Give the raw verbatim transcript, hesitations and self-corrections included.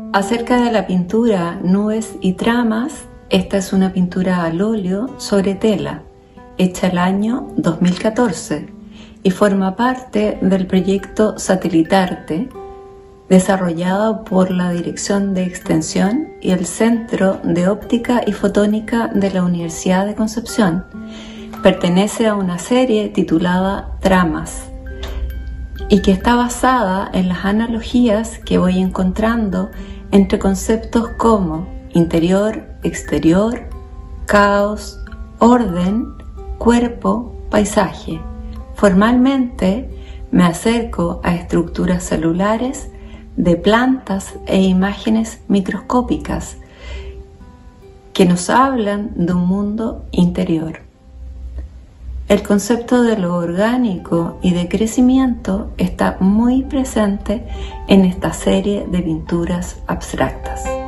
Acerca de la pintura Nubes y Tramas, esta es una pintura al óleo sobre tela, hecha el año dos mil catorce y forma parte del proyecto Satelitarte, desarrollado por la Dirección de Extensión y el Centro de Óptica y Fotónica de la Universidad de Concepción. Pertenece a una serie titulada Tramas y que está basada en las analogías que voy encontrando entre conceptos como interior, exterior, caos, orden, cuerpo, paisaje. Formalmente me acerco a estructuras celulares de plantas e imágenes microscópicas que nos hablan de un mundo interior. El concepto de lo orgánico y de crecimiento está muy presente en esta serie de pinturas abstractas.